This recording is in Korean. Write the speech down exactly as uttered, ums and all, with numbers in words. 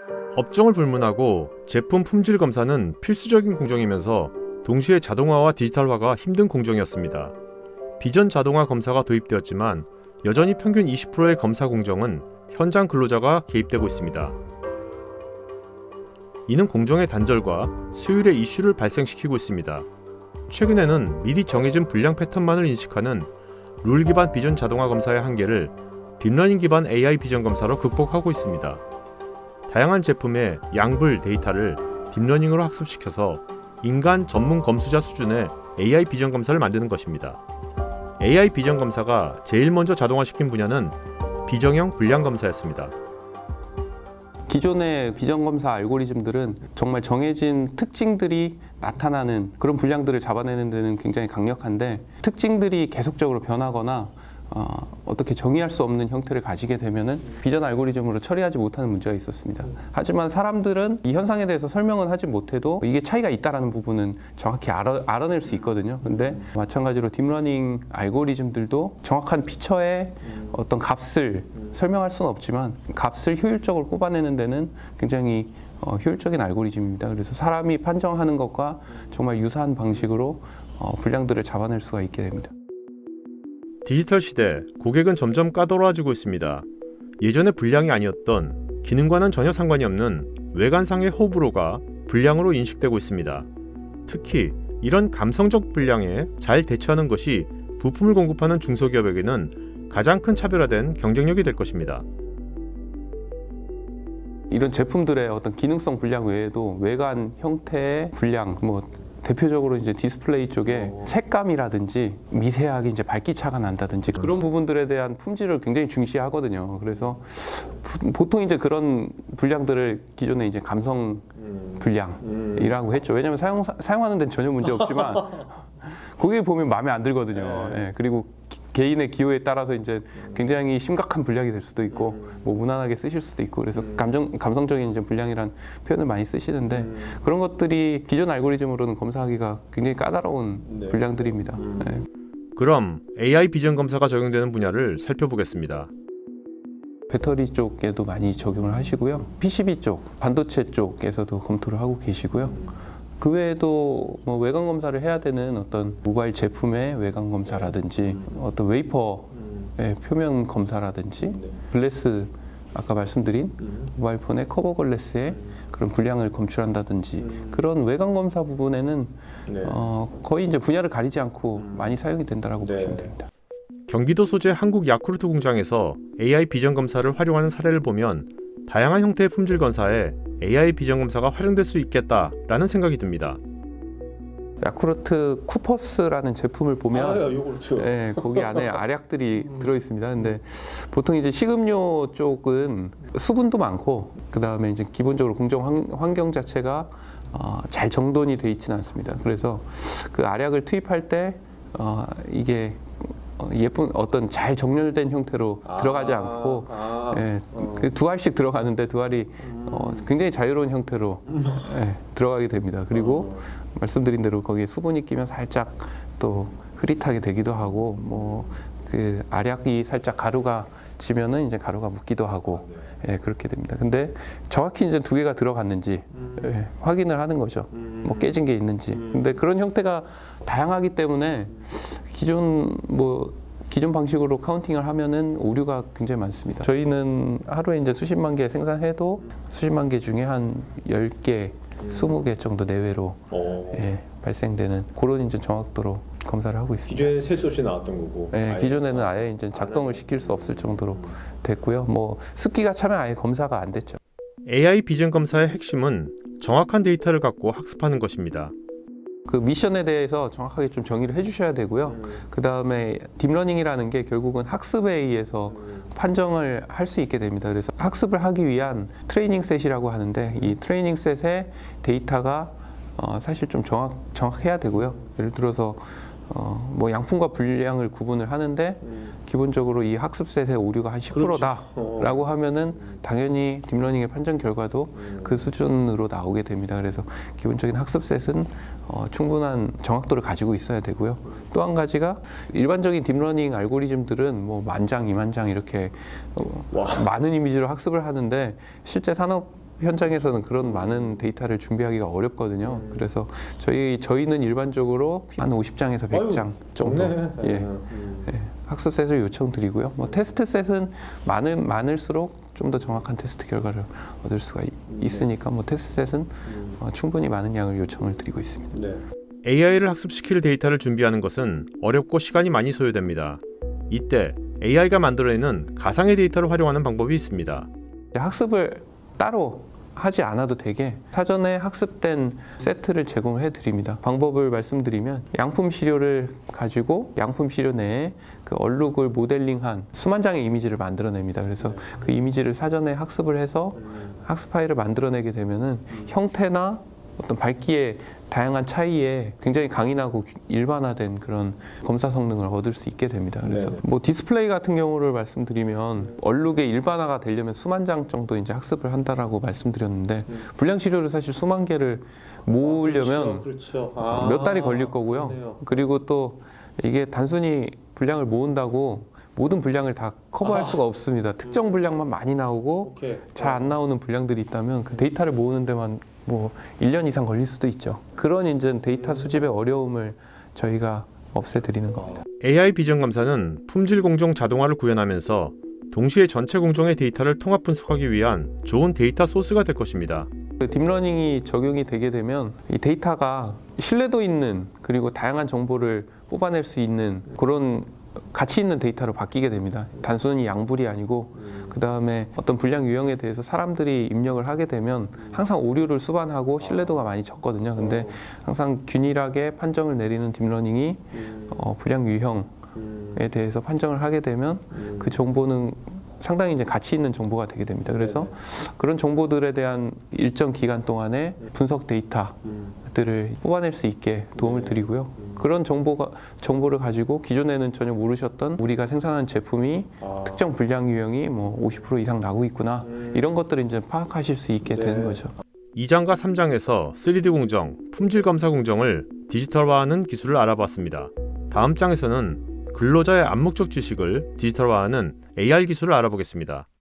업종을 불문하고 제품 품질 검사는 필수적인 공정이면서 동시에 자동화와 디지털화가 힘든 공정이었습니다. 비전 자동화 검사가 도입되었지만 여전히 평균 이십 퍼센트의 검사 공정은 현장 근로자가 개입되고 있습니다. 이는 공정의 단절과 수율의 이슈를 발생시키고 있습니다. 최근에는 미리 정해진 분량 패턴만을 인식하는 룰 기반 비전 자동화 검사의 한계를 딥러닝 기반 에이아이 비전 검사로 극복하고 있습니다. 다양한 제품의 양불 데이터를 딥러닝으로 학습시켜서 인간 전문 검수자 수준의 에이아이 비전 검사를 만드는 것입니다. 에이아이 비전 검사가 제일 먼저 자동화시킨 분야는 비정형 분량 검사였습니다. 기존의 비전 검사 알고리즘들은 정말 정해진 특징들이 나타나는 그런 분량들을 잡아내는 데는 굉장히 강력한데, 특징들이 계속적으로 변하거나 어, 어떻게 정의할 수 없는 형태를 가지게 되면은 비전 알고리즘으로 처리하지 못하는 문제가 있었습니다. 하지만 사람들은 이 현상에 대해서 설명은 하지 못해도 이게 차이가 있다라는 부분은 정확히 알아, 알아낼 수 있거든요. 근데 마찬가지로 딥러닝 알고리즘들도 정확한 피처의 어떤 값을 설명할 수는 없지만 값을 효율적으로 뽑아내는 데는 굉장히 어, 효율적인 알고리즘입니다. 그래서 사람이 판정하는 것과 정말 유사한 방식으로 어, 분량들을 잡아낼 수가 있게 됩니다. 디지털 시대, 고객은 점점 까다로워지고 있습니다. 예전의 분량이 아니었던 기능과는 전혀 상관이 없는 외관상의 호불호가 분량으로 인식되고 있습니다. 특히 이런 감성적 분량에 잘 대처하는 것이 부품을 공급하는 중소기업에게는 가장 큰 차별화된 경쟁력이 될 것입니다. 이런 제품들의 어떤 기능성 분량 외에도 외관 형태의 분량, 뭐 대표적으로 이제 디스플레이 쪽에 색감이라든지 미세하게 이제 밝기차가 난다든지 그런 부분들에 대한 품질을 굉장히 중시하거든요. 그래서 보통 이제 그런 분량들을 기존에 이제 감성 분량이라고 했죠. 왜냐하면 사용 사용하는 데는 전혀 문제 없지만 거기 보면 마음에 안 들거든요. 예, 그리고 기, 개인의 기호에 따라서 이제 굉장히 심각한 분량이 될 수도 있고, 뭐 무난하게 쓰실 수도 있고, 그래서 감정 감성적인 이제 분량이란 표현을 많이 쓰시는데 음. 그런 것들이 기존 알고리즘으로는 검사하기가 굉장히 까다로운 네. 분량들입니다. 음. 네. 그럼 에이아이 비전 검사가 적용되는 분야를 살펴보겠습니다. 배터리 쪽에도 많이 적용을 하시고요. 피시비 쪽, 반도체 쪽에서도 검토를 하고 계시고요. 그 외에도 뭐 외관 검사를 해야 되는 어떤 모바일 제품의 외관 검사라든지 어떤 웨이퍼의 표면 검사라든지 글래스, 아까 말씀드린 모바일 폰의 커버 글래스의 그런 분량을 검출한다든지 그런 외관 검사 부분에는 네. 어, 거의 이제 분야를 가리지 않고 많이 사용이 된다라고 네. 보시면 됩니다. 경기도 소재 한국 야쿠르트 공장에서 에이아이 비전 검사를 활용하는 사례를 보면 다양한 형태의 품질 검사에 에이아이 비전 검사가 활용될 수 있겠다라는 생각이 듭니다. 야쿠르트 쿠퍼스라는 제품을 보면 아, 요거르트. 예, 거기 안에 알약들이 음. 들어 있습니다. 근데 보통 이제 식음료 쪽은 수분도 많고 그 다음에 이제 기본적으로 공정 환경 자체가 어, 잘 정돈이 돼 있지는 않습니다. 그래서 그 알약을 투입할 때 어, 이게 예쁜 어떤 잘 정렬된 형태로 아, 들어가지 않고 아, 예, 어. 두 알씩 들어가는데 두 알이 음. 어, 굉장히 자유로운 형태로 예, 들어가게 됩니다. 그리고 어. 말씀드린 대로 거기에 수분이 끼면 살짝 또 흐릿하게 되기도 하고 뭐 그 알약이 살짝 가루가 지면은 이제 가루가 묻기도 하고 예, 그렇게 됩니다. 근데 정확히 이제 두 개가 들어갔는지 음. 예, 확인을 하는 거죠. 음. 뭐 깨진 게 있는지. 음. 근데 그런 형태가 다양하기 때문에 기존 뭐 기존 방식으로 카운팅을 하면은 오류가 굉장히 많습니다. 저희는 하루에 이제 수십만 개 생산해도 수십만 개 중에 한 열 개, 음. 스무 개 정도 내외로 예, 발생되는 그런 이제 정확도로 검사를 하고 있습니다. 기존에 셀 수 없이 나왔던 거고. 네, 기존에는 아예 이제 작동을 시킬 수 없을 정도로 됐고요. 뭐 습기가 차면 아예 검사가 안 됐죠. 에이아이 비전 검사의 핵심은 정확한 데이터를 갖고 학습하는 것입니다. 그 미션에 대해서 정확하게 좀 정의를 해주셔야 되고요. 음. 그 다음에 딥러닝이라는 게 결국은 학습에 의해서 음. 판정을 할 수 있게 됩니다. 그래서 학습을 하기 위한 트레이닝 셋이라고 하는데 이 트레이닝 셋의 데이터가 어, 사실 좀 정확, 정확해야 되고요. 예를 들어서 어, 뭐 양품과 분량을 구분을 하는데 음. 기본적으로 이 학습셋의 오류가 한 십 퍼센트다 라고 하면은 당연히 딥러닝의 판정 결과도 음. 그 수준으로 나오게 됩니다. 그래서 기본적인 학습셋은 어, 충분한 정확도를 가지고 있어야 되고요. 또 한 가지가 일반적인 딥러닝 알고리즘들은 뭐 만장, 이만장 이렇게 어, 많은 이미지로 학습을 하는데 실제 산업 현장에서는 그런 많은 데이터를 준비하기가 어렵거든요. 음. 그래서 저희 저희는 일반적으로 한 오십 장에서 백 장 정도 좋네. 예, 음. 예, 학습셋을 요청드리고요. 뭐 테스트셋은 많을 많을수록 좀 더 정확한 테스트 결과를 얻을 수가 이- 있으니까 뭐 테스트셋은 음. 어, 충분히 많은 양을 요청을 드리고 있습니다. 네. 에이아이를 학습시킬 데이터를 준비하는 것은 어렵고 시간이 많이 소요됩니다. 이때 에이아이가 만들어내는 가상의 데이터를 활용하는 방법이 있습니다. 학습을 따로 하지 않아도 되게 사전에 학습된 세트를 제공해 드립니다. 방법을 말씀드리면 양품 시료를 가지고 양품 시료 내에 그 얼룩을 모델링한 수만 장의 이미지를 만들어냅니다. 그래서 그 이미지를 사전에 학습을 해서 학습 파일을 만들어내게 되면은 형태나 어떤 밝기의 다양한 차이에 굉장히 강인하고 일반화된 그런 검사 성능을 얻을 수 있게 됩니다. 그래서 네네. 뭐 디스플레이 같은 경우를 말씀드리면 얼룩의 일반화가 되려면 수만 장 정도 이제 학습을 한다라고 말씀드렸는데 음. 불량 시료를 사실 수만 개를 모으려면 그렇죠. 어, 몇 달이 걸릴 거고요. 그렇네요. 그리고 또 이게 단순히 분량을 모은다고 모든 분량을 다 커버할 아. 수가 없습니다. 특정 분량만 많이 나오고 오케이. 잘 안 나오는 분량들이 있다면 그 데이터를 모으는 데만 뭐 일 년 이상 걸릴 수도 있죠. 그런 이제 데이터 수집의 어려움을 저희가 없애드리는 겁니다. 에이아이 비전 감사는 품질 공정 자동화를 구현하면서 동시에 전체 공정의 데이터를 통합 분석하기 위한 좋은 데이터 소스가 될 것입니다. 그 딥러닝이 적용이 되게 되면 이 데이터가 신뢰도 있는 그리고 다양한 정보를 뽑아낼 수 있는 그런 가치 있는 데이터로 바뀌게 됩니다. 단순히 양불이 아니고 그 다음에 어떤 분량 유형에 대해서 사람들이 입력을 하게 되면 항상 오류를 수반하고 신뢰도가 많이 적거든요. 근데 항상 균일하게 판정을 내리는 딥러닝이 어, 분량 유형에 대해서 판정을 하게 되면 그 정보는 상당히 이제 가치 있는 정보가 되게 됩니다. 그래서 그런 정보들에 대한 일정 기간 동안에 분석 데이터들을 뽑아낼 수 있게 도움을 드리고요. 그런 정보가 정보를 가지고 기존에는 전혀 모르셨던 우리가 생산한 제품이 아. 특정 분량 유형이 뭐 오십 퍼센트 이상 나고 있구나 음. 이런 것들을 이제 파악하실 수 있게 네. 되는 거죠. 이 장과 삼 장에서 쓰리디 공정, 품질 검사 공정을 디지털화하는 기술을 알아봤습니다. 다음 장에서는 근로자의 암묵적 지식을 디지털화하는 에이알 기술을 알아보겠습니다.